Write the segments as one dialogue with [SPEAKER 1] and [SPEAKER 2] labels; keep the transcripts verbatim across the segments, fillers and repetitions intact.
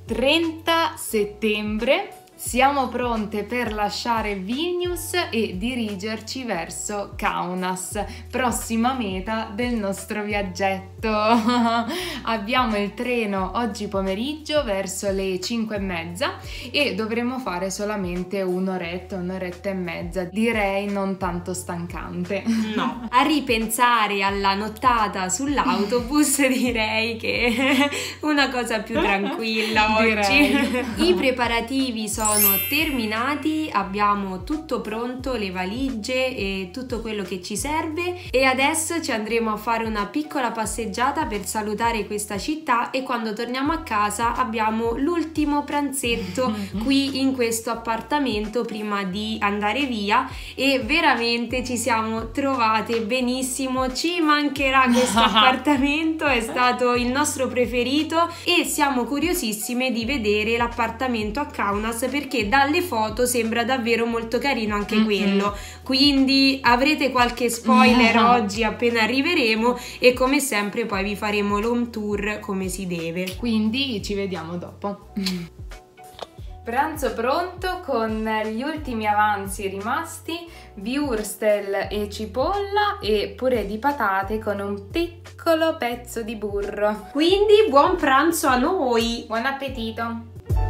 [SPEAKER 1] trenta settembre. Siamo pronte per lasciare Vilnius e dirigerci verso Kaunas, prossima meta del nostro viaggetto. Abbiamo il treno oggi pomeriggio verso le cinque e mezza e dovremo fare solamente un'oretta, un'oretta e mezza, direi non tanto stancante.
[SPEAKER 2] No, a ripensare alla nottata sull'autobus direi che una cosa più tranquilla oggi.
[SPEAKER 1] Direi.
[SPEAKER 2] I preparativi sono sono terminati, abbiamo tutto pronto, le valigie e tutto quello che ci serve, e adesso ci andremo a fare una piccola passeggiata per salutare questa città, e quando torniamo a casa abbiamo l'ultimo pranzetto qui in questo appartamento prima di andare via, e veramente ci siamo trovate benissimo, ci mancherà questo appartamento, è stato il nostro preferito e siamo curiosissime di vedere l'appartamento a Kaunas, perché dalle foto sembra davvero molto carino anche mm-hmm. quello, quindi avrete qualche spoiler mm-hmm. oggi appena arriveremo, e come sempre poi vi faremo l'home tour come si deve,
[SPEAKER 1] quindi ci vediamo dopo. Mm. Pranzo pronto con gli ultimi avanzi rimasti, würstel e cipolla e purè di patate con un piccolo pezzo di burro.
[SPEAKER 2] Quindi buon pranzo a noi!
[SPEAKER 1] Buon appetito!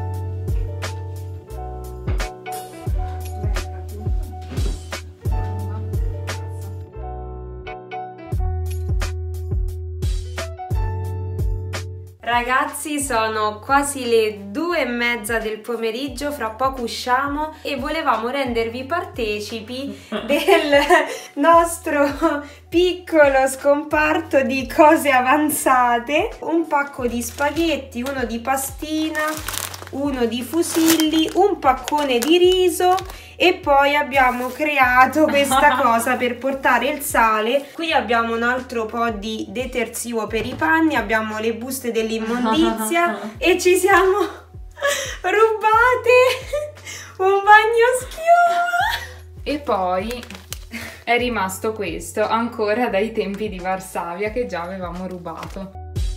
[SPEAKER 2] Ragazzi, sono quasi le due e mezza del pomeriggio, fra poco usciamo e volevamo rendervi partecipi del nostro piccolo scomparto di cose avanzate. Un pacco di spaghetti, uno di pastina, uno di fusilli, un paccone di riso, e poi abbiamo creato questa cosa per portare il sale. Qui abbiamo un altro po' di detersivo per i panni, abbiamo le buste dell'immondizia e ci siamo rubate un bagnoschiuma.
[SPEAKER 1] E poi è rimasto questo ancora dai tempi di Varsavia che già avevamo rubato.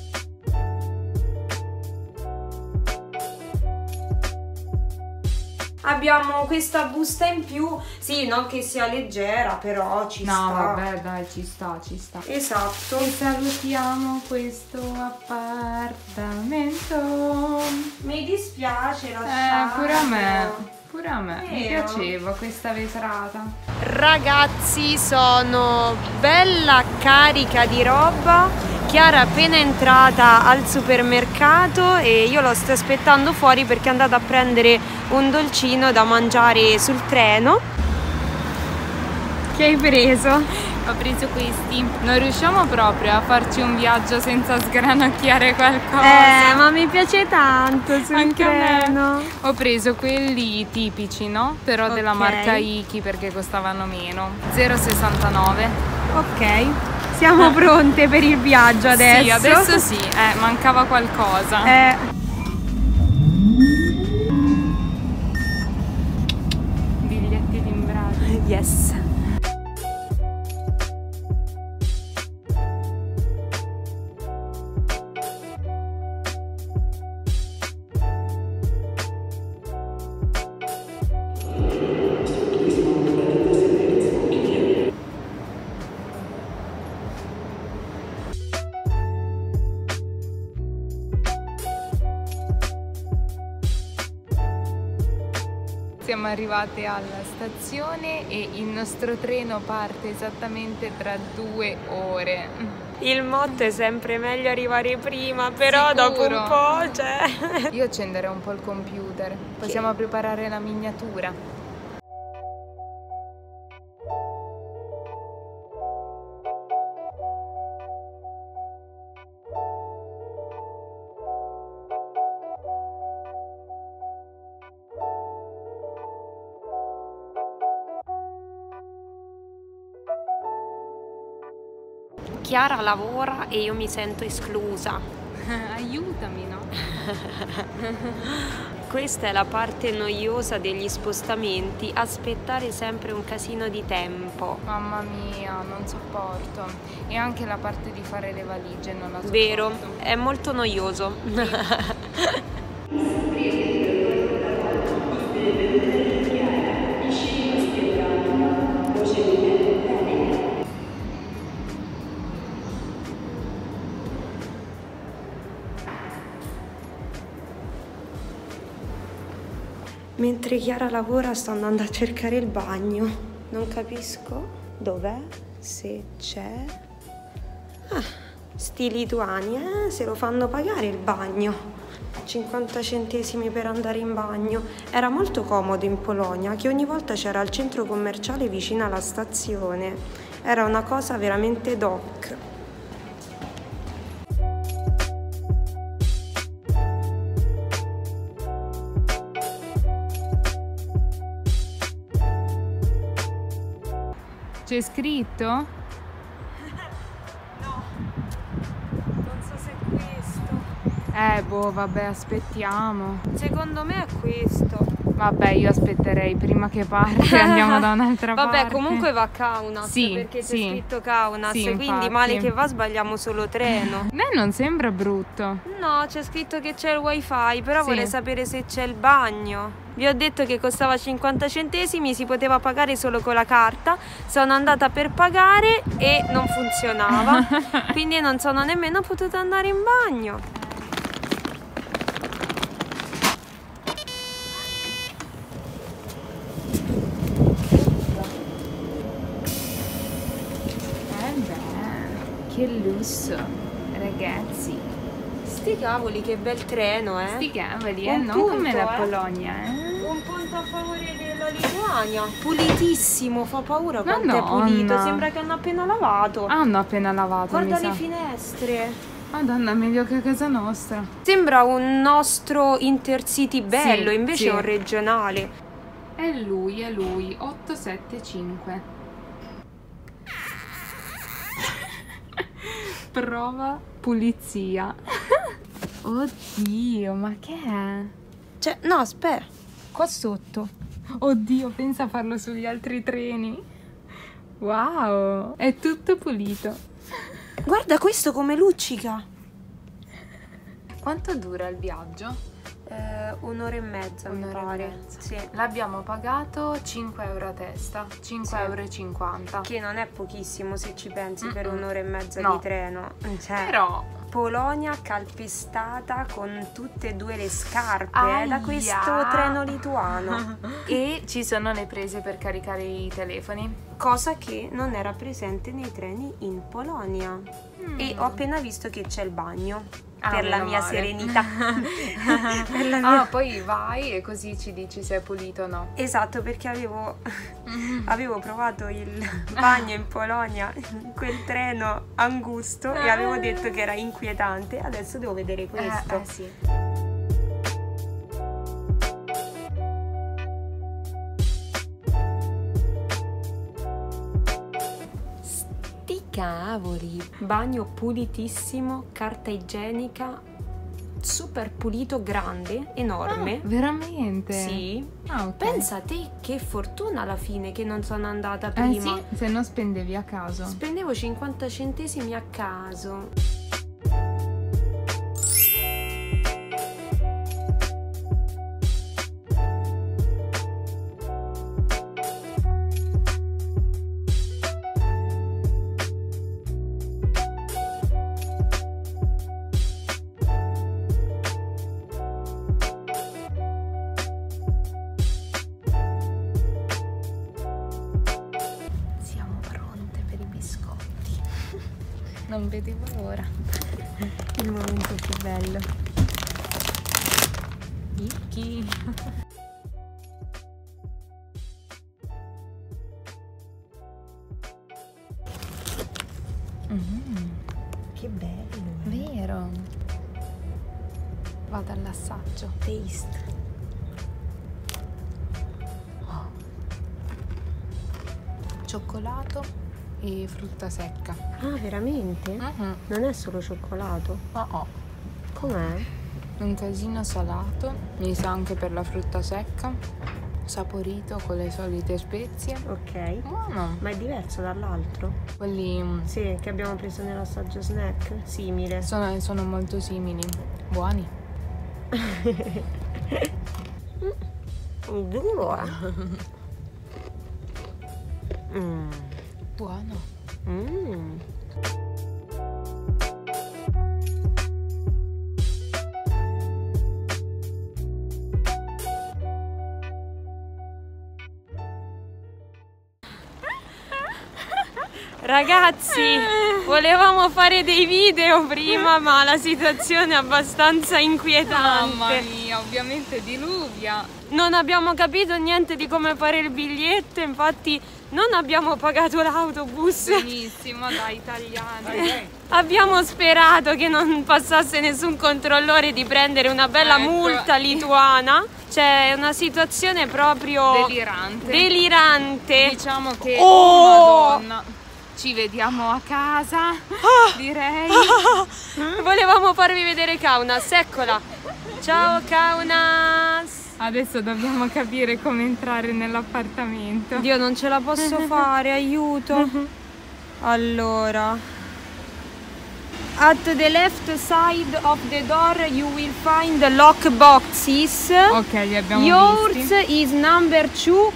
[SPEAKER 2] Abbiamo questa busta in più, sì, non che sia leggera, però ci
[SPEAKER 1] no,
[SPEAKER 2] sta.
[SPEAKER 1] No, vabbè, dai, ci sta, ci sta.
[SPEAKER 2] Esatto.
[SPEAKER 1] E salutiamo questo appartamento.
[SPEAKER 2] Mi dispiace lasciarlo.
[SPEAKER 1] Eh, pure a me, pure a me.
[SPEAKER 2] Vero?
[SPEAKER 1] Mi piaceva questa vetrata.
[SPEAKER 2] Ragazzi, sono bella carica di roba. Chiara è appena entrata al supermercato e io lo sto aspettando fuori perché è andata a prendere un dolcino da mangiare sul treno. Che hai preso?
[SPEAKER 1] Ho preso questi. Non riusciamo proprio a farci un viaggio senza sgranocchiare qualcosa.
[SPEAKER 2] Eh, ma mi piace tanto sul
[SPEAKER 1] Anche
[SPEAKER 2] treno.
[SPEAKER 1] A me. Ho preso quelli tipici, no? Però okay. della marca Iki, perché costavano meno. zero virgola sessantanove.
[SPEAKER 2] Ok. Siamo pronte per il viaggio adesso?
[SPEAKER 1] Sì, adesso sì, eh, mancava qualcosa.
[SPEAKER 2] Eh.
[SPEAKER 1] Biglietti timbrati.
[SPEAKER 2] Yes.
[SPEAKER 1] Siamo arrivate alla stazione e il nostro treno parte esattamente tra due ore.
[SPEAKER 2] Il motto è sempre meglio arrivare prima, però
[SPEAKER 1] Sicuro.
[SPEAKER 2] Dopo un po', cioè...
[SPEAKER 1] Io accenderei un po' il computer, possiamo che... preparare la miniatura.
[SPEAKER 2] Chiara lavora e io mi sento esclusa.
[SPEAKER 1] Aiutami, no?
[SPEAKER 2] Questa è la parte noiosa degli spostamenti, aspettare sempre un casino di tempo.
[SPEAKER 1] Mamma mia, non sopporto. E anche la parte di fare le valigie non la sopporto.
[SPEAKER 2] Vero, è molto noioso. Mentre Chiara lavora sto andando a cercare il bagno. Non capisco dov'è, se c'è. Ah, sti lituani, eh? Se lo fanno pagare il bagno. cinquanta centesimi per andare in bagno. Era molto comodo in Polonia che ogni volta c'era il centro commerciale vicino alla stazione. Era una cosa veramente doc.
[SPEAKER 1] C'è scritto?
[SPEAKER 2] No, non so se è questo.
[SPEAKER 1] Eh, boh, vabbè, aspettiamo.
[SPEAKER 2] Secondo me è questo.
[SPEAKER 1] Vabbè, io aspetterei prima che parte, andiamo da un'altra
[SPEAKER 2] Vabbè,
[SPEAKER 1] parte.
[SPEAKER 2] Vabbè, comunque va Kaunas,
[SPEAKER 1] sì,
[SPEAKER 2] perché c'è
[SPEAKER 1] sì.
[SPEAKER 2] scritto Kaunas,
[SPEAKER 1] Sì,
[SPEAKER 2] quindi
[SPEAKER 1] infatti.
[SPEAKER 2] male che va sbagliamo solo treno.
[SPEAKER 1] A me non sembra brutto.
[SPEAKER 2] No, c'è scritto che c'è il wifi, però
[SPEAKER 1] Sì.
[SPEAKER 2] vorrei sapere se c'è il bagno. Vi ho detto che costava cinquanta centesimi, si poteva pagare solo con la carta. Sono andata per pagare e non funzionava, quindi non sono nemmeno potuta andare in bagno.
[SPEAKER 1] Eh beh, che lusso, ragazzi.
[SPEAKER 2] Sti cavoli, che bel treno, eh?
[SPEAKER 1] Sti cavoli, eh,
[SPEAKER 2] Un
[SPEAKER 1] non come
[SPEAKER 2] punto,
[SPEAKER 1] la
[SPEAKER 2] eh.
[SPEAKER 1] Polonia, eh.
[SPEAKER 2] Un punto a favore della Lituania. Pulitissimo, fa paura quanto è
[SPEAKER 1] Madonna.
[SPEAKER 2] pulito. Sembra che hanno appena lavato.
[SPEAKER 1] Hanno appena lavato,
[SPEAKER 2] Guarda
[SPEAKER 1] mi
[SPEAKER 2] le
[SPEAKER 1] sa.
[SPEAKER 2] finestre.
[SPEAKER 1] Madonna, meglio che a casa nostra.
[SPEAKER 2] Sembra un nostro Intercity bello,
[SPEAKER 1] Sì,
[SPEAKER 2] invece
[SPEAKER 1] sì.
[SPEAKER 2] è un regionale.
[SPEAKER 1] È lui, è lui, otto sette cinque. Prova pulizia. Oddio, ma che è?
[SPEAKER 2] Cioè, no, aspetta. Qua sotto.
[SPEAKER 1] Oddio, pensa a farlo sugli altri treni. Wow, è tutto pulito.
[SPEAKER 2] Guarda questo come luccica.
[SPEAKER 1] Quanto dura il viaggio?
[SPEAKER 2] Eh, un'ora e mezza, mi
[SPEAKER 1] Un'ora e
[SPEAKER 2] pare.
[SPEAKER 1] mezza.
[SPEAKER 2] Sì.
[SPEAKER 1] L'abbiamo pagato cinque euro a testa, cinque euro e cinquanta.
[SPEAKER 2] Che non è pochissimo se ci pensi per
[SPEAKER 1] Mm-mm.
[SPEAKER 2] un'ora e mezza
[SPEAKER 1] No.
[SPEAKER 2] di treno. Cioè,
[SPEAKER 1] Però
[SPEAKER 2] Polonia calpestata con tutte e due le scarpe eh, da
[SPEAKER 1] Aia.
[SPEAKER 2] questo treno lituano.
[SPEAKER 1] e ci sono le prese per caricare i telefoni.
[SPEAKER 2] Cosa che non era presente nei treni in Polonia.
[SPEAKER 1] Mm.
[SPEAKER 2] E ho appena visto che c'è il bagno.
[SPEAKER 1] Ah,
[SPEAKER 2] per la
[SPEAKER 1] meno
[SPEAKER 2] mia
[SPEAKER 1] male.
[SPEAKER 2] serenità. Per la mia-
[SPEAKER 1] Ah, poi vai e così ci dici se è pulito o no.
[SPEAKER 2] Esatto, perché avevo, avevo provato il bagno in Polonia, in quel treno angusto, e avevo detto che era inquietante. Adesso devo vedere questo.
[SPEAKER 1] Eh, eh sì.
[SPEAKER 2] Sti cavoli! Bagno pulitissimo, carta igienica, super pulito, grande, enorme.
[SPEAKER 1] Ah, veramente?
[SPEAKER 2] Sì.
[SPEAKER 1] Ah, ok.
[SPEAKER 2] Pensa a te che fortuna alla fine che non sono andata
[SPEAKER 1] Eh
[SPEAKER 2] prima.
[SPEAKER 1] sì, se no spendevi a caso.
[SPEAKER 2] Spendevo cinquanta centesimi a caso.
[SPEAKER 1] Siamo pronte per i biscotti. Non vedevo l'ora. Il momento più bello. Icchi. Mm,
[SPEAKER 2] Che bello!
[SPEAKER 1] vero. Vado all'assaggio.
[SPEAKER 2] Taste.
[SPEAKER 1] Cioccolato e frutta secca.
[SPEAKER 2] Ah, veramente?
[SPEAKER 1] Mhm.
[SPEAKER 2] Non è solo cioccolato.
[SPEAKER 1] Oh, oh.
[SPEAKER 2] Com'è?
[SPEAKER 1] Un casino salato, mi sa anche per la frutta secca, saporito con le solite spezie.
[SPEAKER 2] Ok.
[SPEAKER 1] Buono.
[SPEAKER 2] Ma è diverso dall'altro?
[SPEAKER 1] Quelli mm,
[SPEAKER 2] Sì, che abbiamo preso nell'assaggio snack. Simile.
[SPEAKER 1] sono, sono molto simili, buoni.
[SPEAKER 2] Duro, eh. Mm.
[SPEAKER 1] Buono.
[SPEAKER 2] Mm. Ragazzi, volevamo fare dei video prima, ma la situazione è abbastanza inquietante.
[SPEAKER 1] Mamma mia, ovviamente diluvia.
[SPEAKER 2] Non abbiamo capito niente di come fare il biglietto, infatti non abbiamo pagato l'autobus.
[SPEAKER 1] Benissimo, da italiani. Dai, dai.
[SPEAKER 2] Abbiamo sperato che non passasse nessun controllore di prendere una bella
[SPEAKER 1] ecco.
[SPEAKER 2] multa lituana. C'è una situazione proprio
[SPEAKER 1] delirante.
[SPEAKER 2] delirante.
[SPEAKER 1] Diciamo che,
[SPEAKER 2] oh,
[SPEAKER 1] oh Madonna, ci vediamo a casa, ah, direi.
[SPEAKER 2] Ah, volevamo farvi vedere Kaunas, eccola. Ciao Kaunas.
[SPEAKER 1] Adesso dobbiamo capire come entrare nell'appartamento.
[SPEAKER 2] Dio, non ce la posso fare, aiuto. Allora, at the left side of the door you will find the lock boxes.
[SPEAKER 1] Ok, li abbiamo
[SPEAKER 2] Yours
[SPEAKER 1] visti.
[SPEAKER 2] is number two.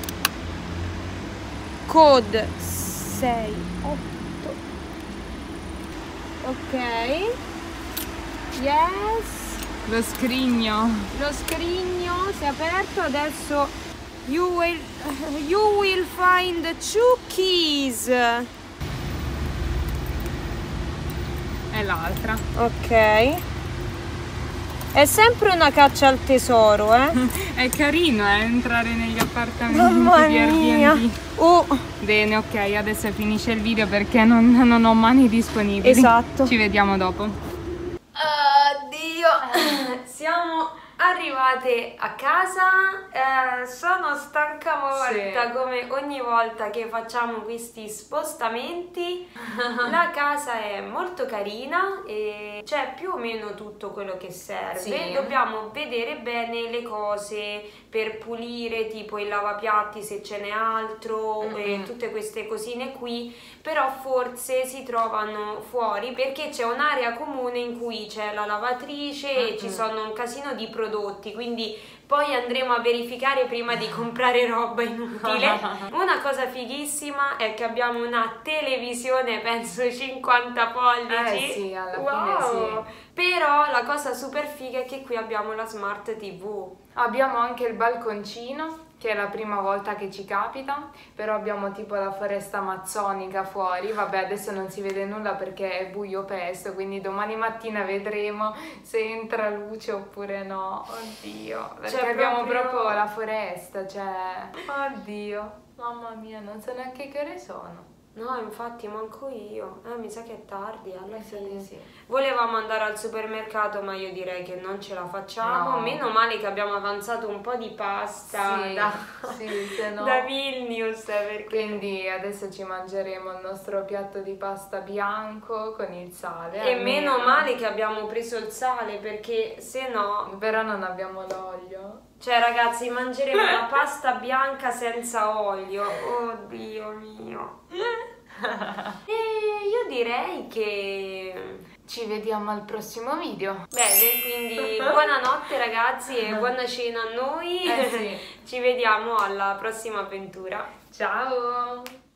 [SPEAKER 2] Code sei otto. Ok. Yes.
[SPEAKER 1] Lo scrigno.
[SPEAKER 2] Lo scrigno si è aperto, adesso you will, you will find two keys.
[SPEAKER 1] È l'altra.
[SPEAKER 2] Ok. È sempre una caccia al tesoro, eh?
[SPEAKER 1] È carino eh, entrare negli appartamenti
[SPEAKER 2] Mamma
[SPEAKER 1] di
[SPEAKER 2] mia.
[SPEAKER 1] Airbnb.
[SPEAKER 2] Oh.
[SPEAKER 1] Bene, ok, adesso finisce il video perché non, non ho mani disponibili.
[SPEAKER 2] Esatto.
[SPEAKER 1] Ci vediamo dopo.
[SPEAKER 2] Addio. Siamo arrivate a casa, eh, sono stanca morta,
[SPEAKER 1] sì,
[SPEAKER 2] come ogni volta che facciamo questi spostamenti. La casa è molto carina e c'è più o meno tutto quello che serve.
[SPEAKER 1] Sì.
[SPEAKER 2] Dobbiamo vedere bene le cose per pulire, tipo il lavapiatti se ce n'è altro, mm-hmm, e tutte queste cosine qui, però forse si trovano fuori perché c'è un'area comune in cui c'è la lavatrice, mm-hmm, e ci sono un casino di prodotti, quindi poi andremo a verificare prima di comprare roba inutile. Una cosa fighissima è che abbiamo una televisione, penso cinquanta pollici.
[SPEAKER 1] Eh sì, alla
[SPEAKER 2] wow,
[SPEAKER 1] fine sì.
[SPEAKER 2] Però la cosa super figa è che qui abbiamo la smart tivù.
[SPEAKER 1] Abbiamo anche il balconcino, che è la prima volta che ci capita, però abbiamo tipo la foresta amazzonica fuori. Vabbè, adesso non si vede nulla perché è buio pesto, quindi domani mattina vedremo se entra luce oppure no. Oddio, perché
[SPEAKER 2] Cioè,
[SPEAKER 1] abbiamo
[SPEAKER 2] proprio...
[SPEAKER 1] proprio la foresta, cioè... Oddio, mamma mia, non so neanche che ore sono.
[SPEAKER 2] No, infatti manco io. Eh, mi sa che è tardi alla fine.
[SPEAKER 1] Sì.
[SPEAKER 2] Volevamo andare al supermercato, ma io direi che non ce la facciamo.
[SPEAKER 1] No.
[SPEAKER 2] Meno male che abbiamo avanzato un po' di pasta,
[SPEAKER 1] sì,
[SPEAKER 2] da,
[SPEAKER 1] sì, se no.
[SPEAKER 2] da Vilnius. Perché...
[SPEAKER 1] Quindi adesso ci mangeremo il nostro piatto di pasta bianco con il sale.
[SPEAKER 2] E meno male che abbiamo preso il sale, perché se no...
[SPEAKER 1] Però non abbiamo l'olio.
[SPEAKER 2] Cioè ragazzi, mangeremo la pasta bianca senza olio. Oddio mio. E io direi che
[SPEAKER 1] ci vediamo al prossimo video.
[SPEAKER 2] bene, quindi buonanotte ragazzi e buona cena a noi.
[SPEAKER 1] Eh sì.
[SPEAKER 2] Ci vediamo alla prossima avventura.
[SPEAKER 1] Ciao!